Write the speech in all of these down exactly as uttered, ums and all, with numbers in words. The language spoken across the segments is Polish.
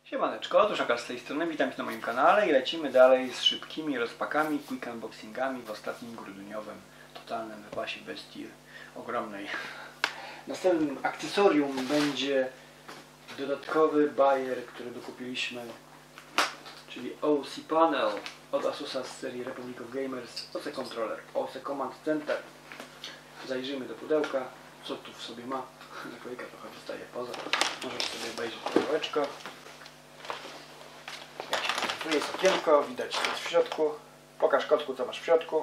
Siemaneczko, to Szakal z tej strony, witam Cię na moim kanale i lecimy dalej z szybkimi rozpakami, quick unboxingami w ostatnim grudniowym totalnym wypasie bestii ogromnej. Następnym akcesorium będzie dodatkowy bajer, który dokupiliśmy, czyli O C Panel od Asusa z serii Republic of Gamers, O C Controller, O C Command Center. Zajrzyjmy do pudełka, co tu w sobie ma. Naklejka trochę wystaje poza, możesz sobie obejrzeć pudełeczko. Tu jest okienko, widać co jest w środku. Pokaż kotku, co masz w środku.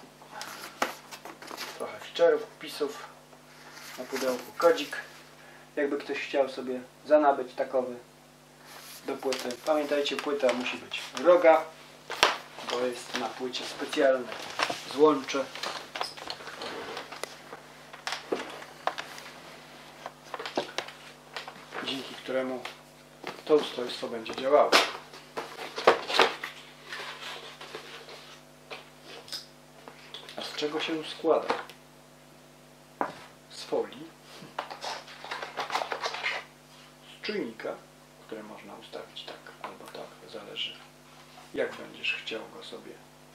Trochę feature'ów, wpisów. Na pudełku kodzik. Jakby ktoś chciał sobie zanabyć takowy do płyty. Pamiętajcie, płyta musi być droga, bo jest na płycie specjalne złącze. Dzięki któremu to ustrojstwo będzie działało. A z czego się składa? Z folii, z czujnika, który można ustawić tak albo tak, zależy jak będziesz chciał go sobie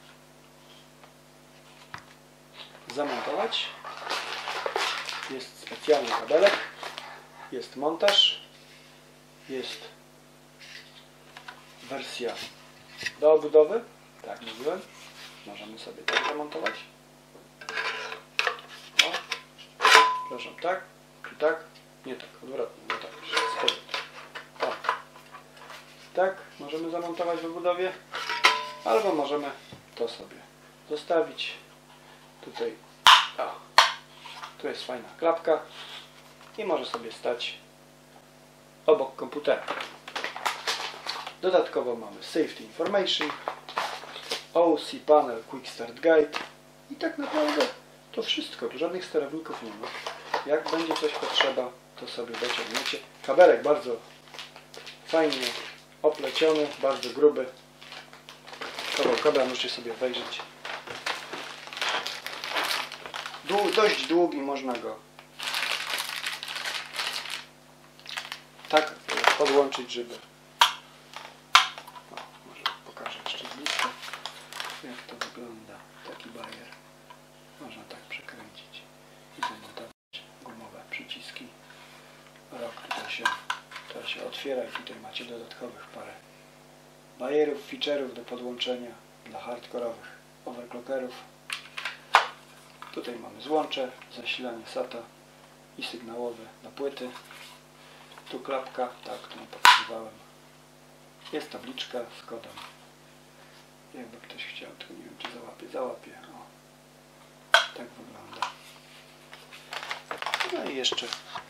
zamontować. Jest specjalny kabelek, jest montaż, jest wersja do obudowy, tak mówiłem, możemy sobie tak zamontować. O, przepraszam, tak, czy tak? Nie tak, odwrotnie, nie tak, spod. O. Tak, możemy zamontować w obudowie, albo możemy to sobie zostawić. Tutaj, o, tu jest fajna klapka i może sobie stać obok komputera. Dodatkowo mamy Safety Information, O C Panel Quick Start Guide i tak naprawdę to wszystko, tu żadnych sterowników nie ma. Jak będzie coś potrzeba, to sobie dociągniecie. Kabelek bardzo fajnie opleciony, bardzo gruby. Kawał kabla możecie sobie wejrzeć. Dłu dość długi, można go tak podłączyć, żeby... O, może pokażę jeszcze z bliska, jak to wygląda, taki bajer. Można tak przekręcić i zamontować gumowe przyciski. Rok tutaj się, to się otwiera i tutaj macie dodatkowych parę bajerów, feature'ów do podłączenia dla hardkorowych overclockerów. Tutaj mamy złącze, zasilanie SATA i sygnałowe na płyty. Tu klapka, tak, tu nie pokazywałem. Jest tabliczka z kodem. Jakby ktoś chciał, to nie wiem czy załapie, załapie. O. Tak wygląda. No i jeszcze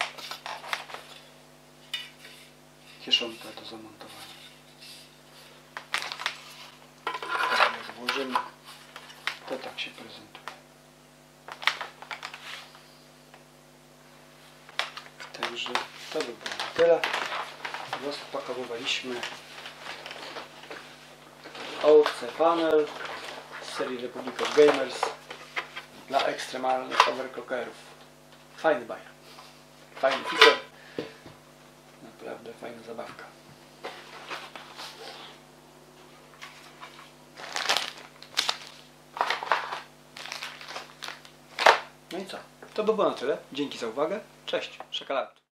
kieszonka do zamontowania. Jak włożymy, to tak się prezentuje. Także to by było na tyle. Rozpakowywaliśmy O C Panel z serii Republic of Gamers dla ekstremalnych overclockerów. Fajny bajer, fajny feature, naprawdę fajna zabawka. No i co? To by było na tyle. Dzięki za uwagę. Cześć, Szakal out.